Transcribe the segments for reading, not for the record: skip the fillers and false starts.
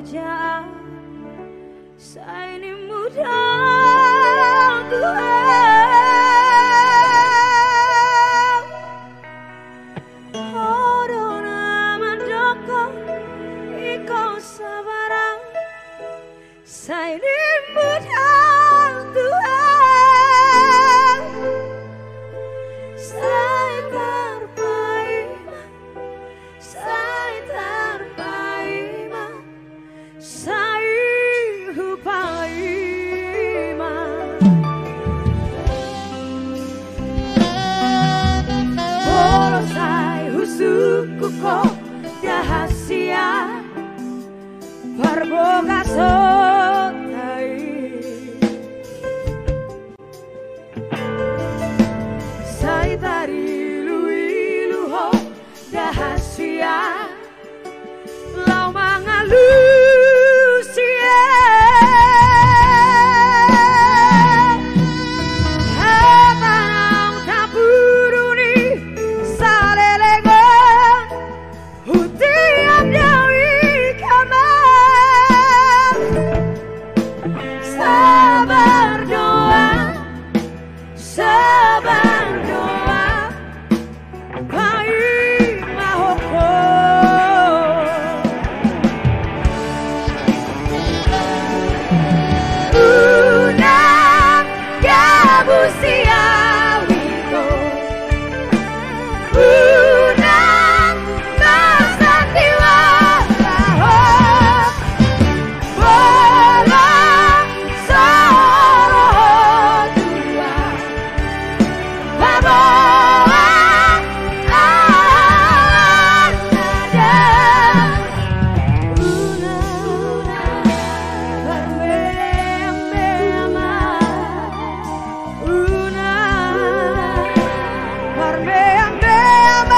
kerjaan. Saya ini muda Tuhan. Corona mandoko iko sabarang. Saya ini muda Tuhan. Saya terbaik, saya terbaik, saya upaima. Bolo saya usuku kok rahasia berboga sotai. Saya dari luiluho rahasia lau mangalusia. Habang taburuni salelengan hutiam dawi kamar. Sabar doa, sabar doa, baik mahoko. Unang gabusia wiko, unang nasandiwa lahok, bolong soroh dua, babawa alat nada. Unang bermemema, unang bermemema.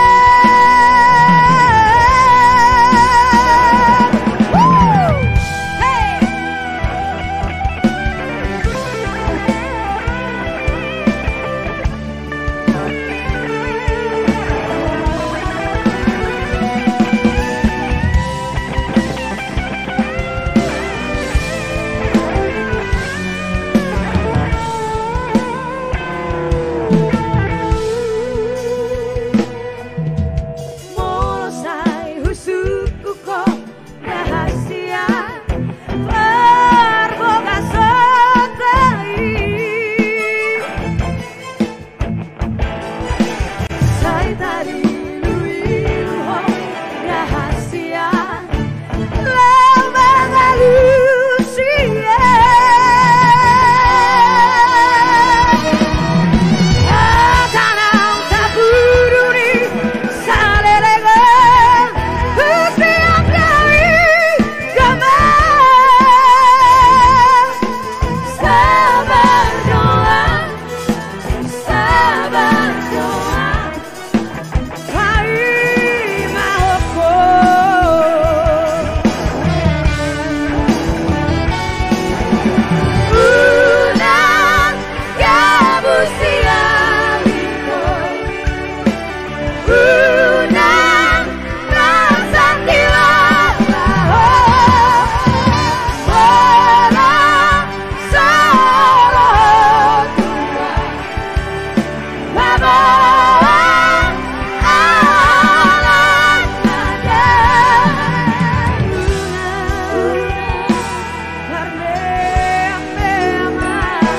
Hey! Molosai husuku kok rahasia berboga sotai. Saya tadi luiluho rahasia lau mangalusia. Tanang taburuni salelengan hutiam dawi kamar. Sabar doa, sabar doa, baik mahoko. Unang gabusia wiko, unang nasandiwa lahok, bolong soroh dua, babawa alat nada. Unang bermemema,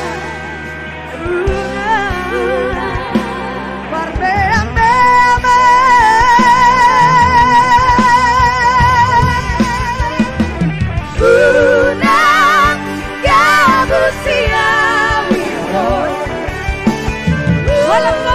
unang bermemema. Unang gabusia wiko, walau